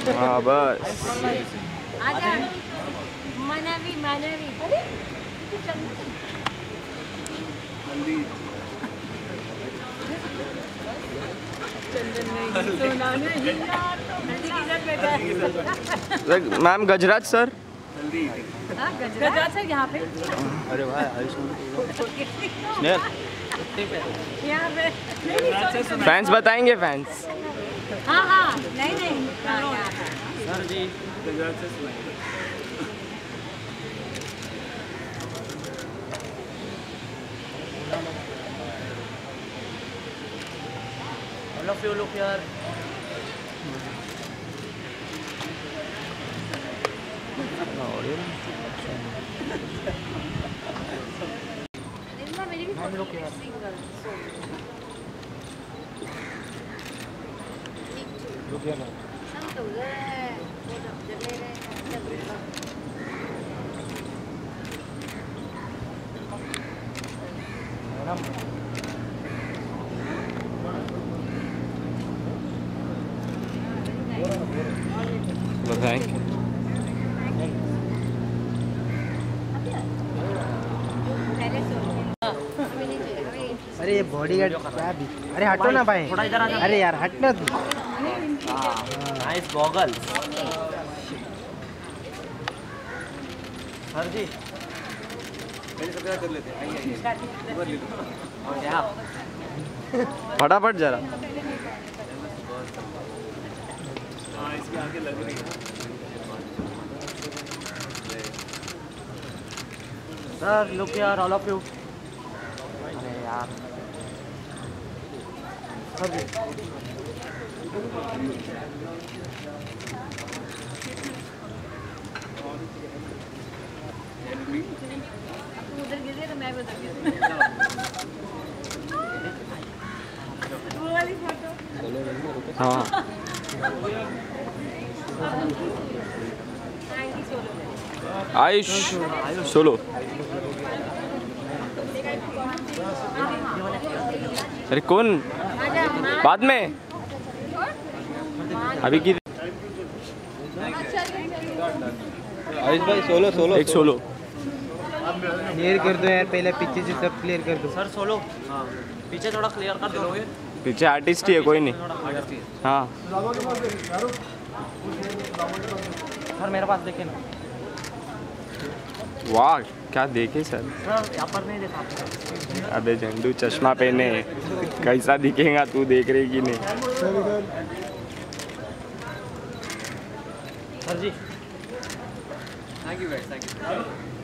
हाँ बस। आजा Manvi Manvi ma'am Gajraj sir. Gajraj sir यहाँ पे। अरे भाई यहाँ पे फैंस बताएंगे फैंस। हाँ हाँ नहीं नहीं सर जी गजराज से All of you look here. मेरी भी photo single Look here now. सब तो गए फोटो ले रहे बताएं। अरे ये बॉडीगार्ड क्या भी। अरे हटो ना भाई। अरे यार हटना तू। Nice goggles. सर जी कर लेते हैं। फटाफट जरा। इसकी आगे लग रही है। Sir look here all of you. अरे यार सर जी उधर गिरे तो मैं भी उधर गिर वो वाली फोटो। हाँ आयुष सोलो। अरे कौन बाद में अभी की आयुष भाई सोलो सोलो एक सोलो क्लियर कर दो यार, पहले पीछे से सब क्लियर कर दो। Sir solo. हाँ पीछे थोड़ा क्लियर कर दो। पीछे आर्टिस्ट ही है कोई नहीं। हाँ सर मेरे पास देखे ना। वाह क्या देखे सर। सर यहाँ पर नहीं देखा। अबे झंडू चश्मा पहने कैसा दिखेगा तू देख रही कि नहीं। Sir ji thank you guys thank you.